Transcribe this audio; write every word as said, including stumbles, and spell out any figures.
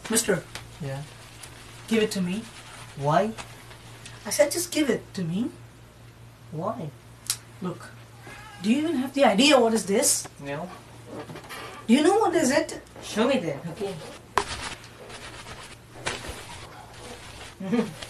Mister, Yeah. give it to me. Why? I said just give it to me. Why? Look, do you even have the idea what is this? No. Do you know what is it? Show me then. Okay.